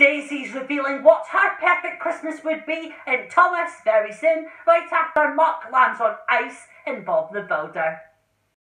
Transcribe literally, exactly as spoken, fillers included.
Daisy's revealing what her perfect Christmas would be in Thomas very soon, right after Mark lands on ice in Bob the Builder.